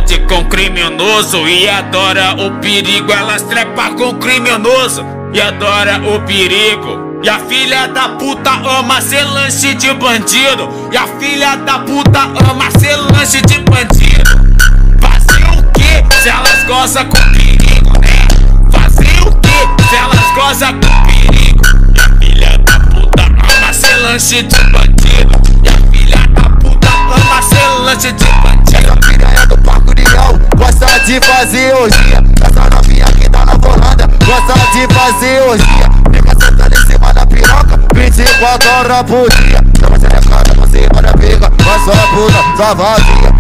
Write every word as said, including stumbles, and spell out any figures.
fode com criminoso e adora o perigo. Elas trepa com criminoso e adora o perigo. E a filha da puta ama ser lanche de bandido. E a filha da puta ama ser lanche de bandido. Fazer o que se elas gozam com perigo, né? Fazer o que se elas gozam com perigo? E a filha da puta ama ser lanche de bandido. E a filha da puta ama ser lanche de bandido. Essa piranha do Parque União gosta de fazer orgia. Essa novinha que tá na volanda gosta de fazer orgia. Fica sentando em cima da piroca vinte e quatro horas por dia. Chama a xerecada pra cima da pica, mas só puta, só vazia.